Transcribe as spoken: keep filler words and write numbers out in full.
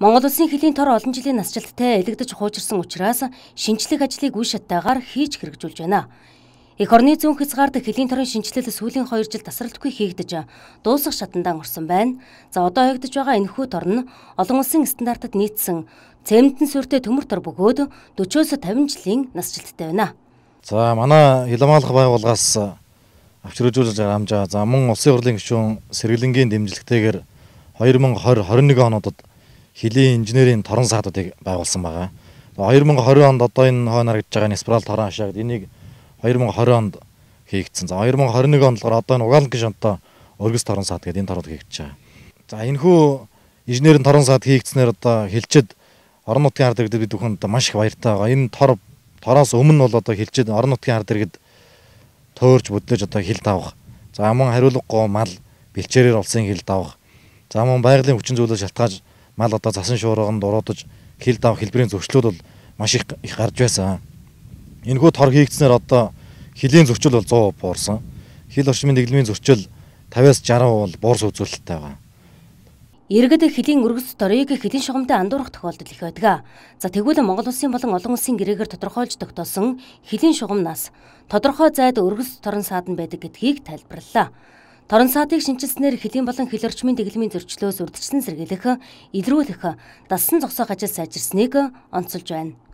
Монгол Улсын хөлийн тор олон жилийн насжилттай элэгдэж хуучирсан учраас шинжлэх ажлыг үе шатаагаар хийж хэрэгжүүлж байна. Эх орны зүүн хязгаард хөлийн торын шинжилэл сүүлийн хоёр жил тасралтгүй хийгдэж дуусах шатандаа орсон байна. За одоо хийгдэж байгаа энэхүү тор нь олон улсын стандартад нийцсэн цементэн сүртэй төмөр тор бөгөөд дөрвөөс тавин жилийн насжилттай байна. За манай хил хамгаалах байгууллагаас авч хэрэгжүүлж байгаа хамжаа за мөн улсын хурлын гишүүн сэргэлэнгийн дэмжлэгтэйгээр хоёр мың двадцать двадцать one онуудад хөлийн инженерийн торон саадуудыг байгуулсан байгаа. хоёр мың двадцать онд одоо энэ хойно харагдж байгаа Неспрал торон хашааг энийг хоёр мың двадцать онд хийгдсэн. За хоёр мың двадцать one онд болохоор одоо энэ Угаалангийн шонтой өргөс торон саад гэдэг энэ торууд хийгдэж байгаа. За энэхүү инженерийн торон саад хийгдснээр одоо хилчэд орон нутгийн ард иргэдэд бид бүхэнд маш их баяртай байгаа. Энэ тор тороос өмнө бол одоо хилчэд орон нутгийн ард иргэд төөрж бүдлэж одоо хил давах. За мөн хариулгагүй мал бэлчээрээр улсын хил давах. За мөн байгалийн хүчин зүйлээс шалтгааж мал одоо засан шуурганд уруудаж хил давах хэлбэрийн зөрчлүүд бол маш их их гарч байсан. Энэхүү тор хийгдснээр одоо хилийн зөрчил бол сто процент буурсан. Хил орчмын дэглэмийн зөрчил fifty-аас sixty бол буурс үзүүлэлттэй байгаа. Иргэд хөлийн өргөс торыг хөлийн шугамтай андуурах тохиолдол их байдаг. За тэгвэл Монгол Улсын болон олон улсын гэрээгээр тодорхойлж тогтоосон хөлийн шугамнаас тодорхой зайд өргөс торон саадан байдаг гэдгийг тайлбарлалаа. Торон саадыг шинжилснээр хөлийн болон хил орчмын дэглэмийн зөрчлөөс урьдчилан сэргийлэх, илрүүлэх, дассан зогсоох ажил сайжирсныг онцолж байна.